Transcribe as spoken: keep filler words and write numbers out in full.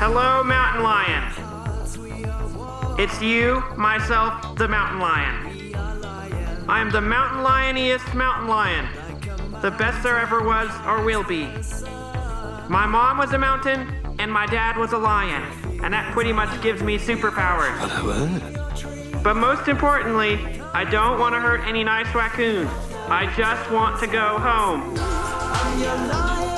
Hello, mountain lion. It's you, myself, the mountain lion. I am the mountain lioniest mountain lion. The best there ever was or will be. My mom was a mountain, and my dad was a lion, and that pretty much gives me superpowers. But most importantly, I don't want to hurt any nice raccoons. I just want to go home.